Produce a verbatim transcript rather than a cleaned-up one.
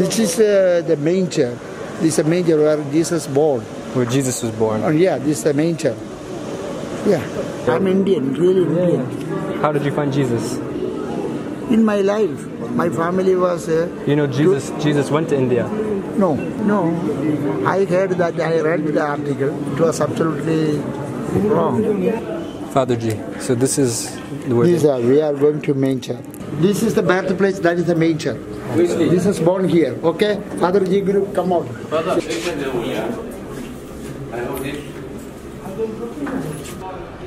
This is uh, the manger. This is a manger where Jesus born. Where Jesus was born. Oh, yeah, this is the manger. Yeah. I'm Indian, really Indian. How did you find Jesus? In my life, my family was... Uh, you know, Jesus Jesus went to India. No, no. I heard that, I read the article. It was absolutely wrong. Father G, so this is the word. These are, we are going to manger. This is the birthplace, that is the manger. This is born here, okay? Father G, group, come out. Father.